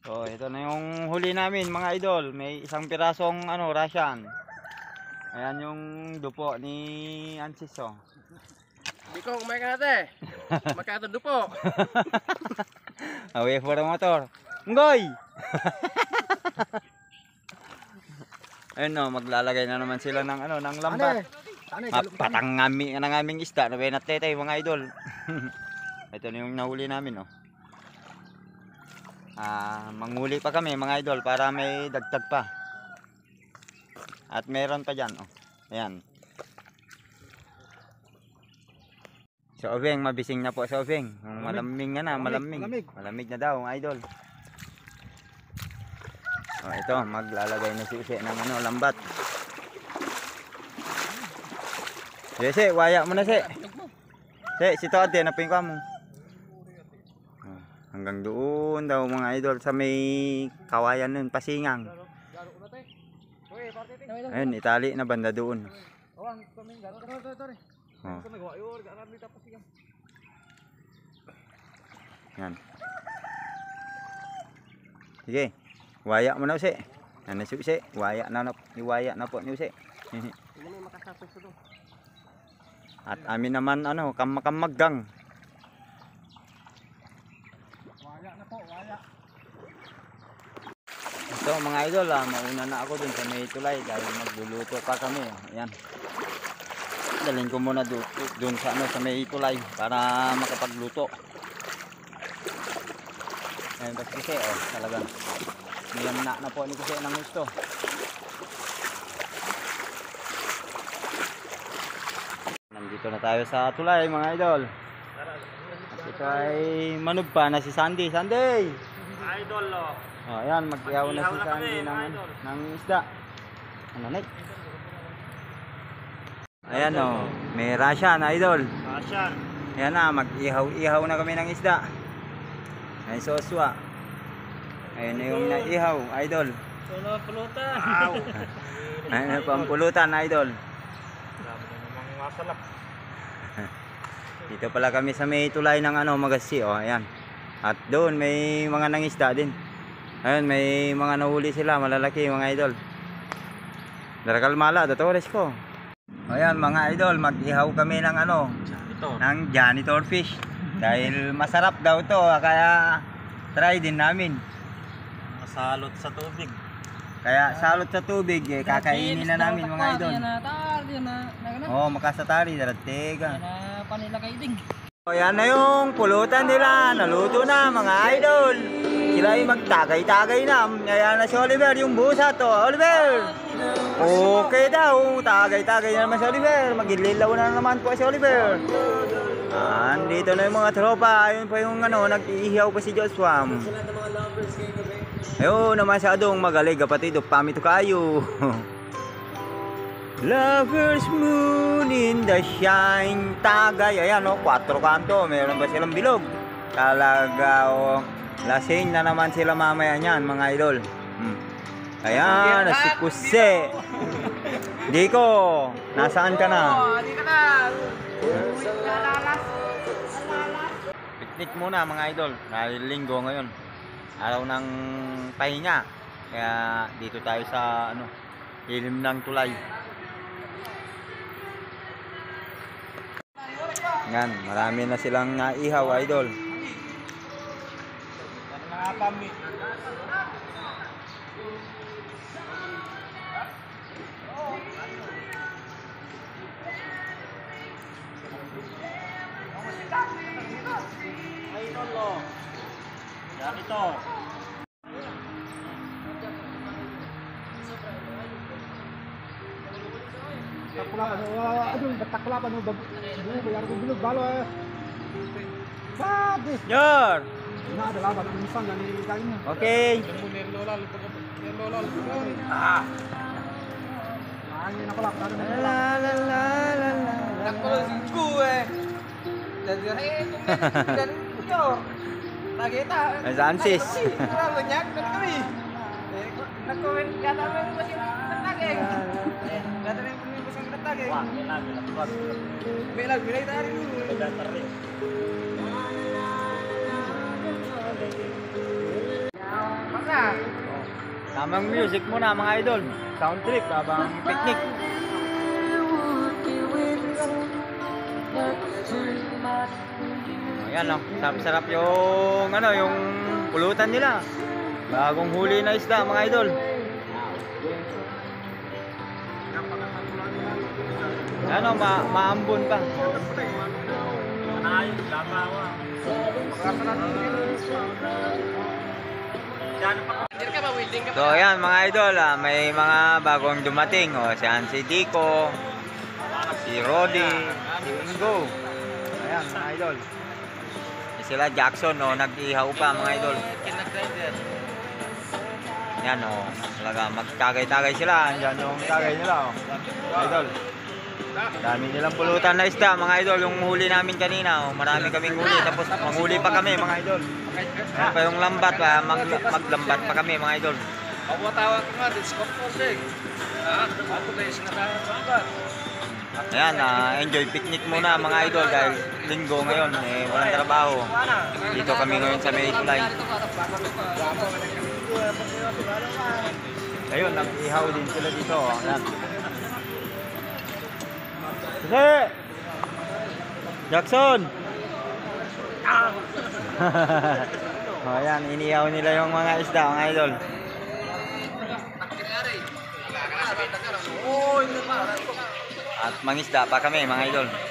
So, ito na yung huli namin mga idol. May isang pirasong Russian. Ayan yung dupo ni Ansis, oh. Di ko kumain ka natin. Magkata dupo. Away for the motor. Ngoy! Ayun, oh, maglalagay na naman sila ng ng lambat. Patangami ng aming isda na benatete mga idol. Ito na yung nahuli namin, oh. Manguli pa kami mga idol para may dagdag pa. At meron pa dyan, oh. Ayan. So Obeng, mabising na po sa Obeng. Malamig na, malamig. Malamig na daw mga idol. Oh, ito, maglalagay na si Use ng lambat. Sige, waya mo na si. Sito ate, napin ka mo. Hanggang doon daw mga idol sa may kawayan nun, Pasingang. Ayun, itali na banda doon. Oh. Yan. Sige, waya mo na Use. Ano si Use? Waya na po ni Use. At amin naman kamaggang. So mga idol, mauna na ako dun sa may tulay dahil magluluto pa kami. Ayan. Dalhin ko muna dun sa sa may tulay para makapagluto. Ayan ba si Kuse, oh, talagang niyam na po ni Kuse ng gusto. Nandito na tayo sa tulay mga idol. At ito ay manub pa na si Sandy. Sandy! Idol, lo. Oh, ayan, mag-ihaw na si Sandy ng isda. Nek? Ayan, oh, may Russian, idol. Russian. Ayan na, mag-ihaw na kami ng isda. Ay, soswa. Ayan na yung naihaw, idol. Solo pulutan. Ayan na pampulutan, idol. Grabe na namang masalap. Dito pala kami sa may tulay ng Magasi, oh, ayan. At doon may mga nangisda din. Ayun, may mga nahuli sila, malalaki mga idol. Darakal mala, datores ko. Ayan mga idol, mag-ihaw kami ng ng janitor fish. Dahil masarap daw to, kaya try din namin. Masalot sa tubig. Kaya salot sa tubig, kakainin na namin mga idol. Oh, makasatari, daratega. Ayan na yung pulutan nila, naluto na mga idol. Sila ay magtagay-tagay na. Ayan na si Oliver, yung busa to. Oliver! Okay daw, tagay-tagay na naman si Oliver. Magililaw na naman po si Oliver. Andito na yung mga tropa. Ayun pa yung nag-iihaw pa si Joshua. Ayun naman si Adong magaling kapatid. Pamito kayo. Lover's moon in the shine. Tagay. Ayan 4 kanto. Meron ba silang bilog? Talaga lasing na naman sila mamaya niyan mga idol. Ayan, si Kuse. Diko, nasaan ka na? Hindi ka na. Picnic muna mga idol. Dahil linggo ngayon. Araw ng pahinga. Kaya dito tayo sa ilim ng tulay. Yan, marami na silang naihaw idol. Pamit. Ay, tolo. Yan ito. Takulapan, aduh, takulapan mo bayar ko bilog balo eh. Babe. Yor! Na ada laban ang isang gani kain. Okay. Angin ako lang La la la la la. Ako si gue. Jadi dan yo. Nakita. Ay, Ansis. Banyak kami. Nakuin kata mo masih nagtagay. Kata mo masih nagtagay. Wah, bilang tadi dulu. Datar rin. Tamang music muna mga idol. Sound trip habang picnic. Ayan o, sarap-sarap yung yung pulutan nila. Bagong huli na isda mga idol. Ano, maambon pa. So ayan mga idol, may mga bagong dumating. Si Dico, si Rodi, si Ingo. Ayan mga idol. Sila Jackson nag-ihaw pa mga idol. Yan talaga magtagay-tagay sila. Andiyan yung tagay nila idol. Dami nilang pulutan na isda mga idol. Yung huli namin kanina marami kaming huli. Tapos manghuli pa kami mga idol. Ayan pa yung lambat maglambat pa kami mga idol. Ayan, enjoy picnic muna mga idol dahil linggo ngayon, walang trabaho. Dito kami ngayon sa May Tulay. Ayun, nag-ihaw din sila dito. Ayan. Kasi! Jackson! Ayan, inihaw nila yung mga isda mga idol. At mangisda pa kami mga idol.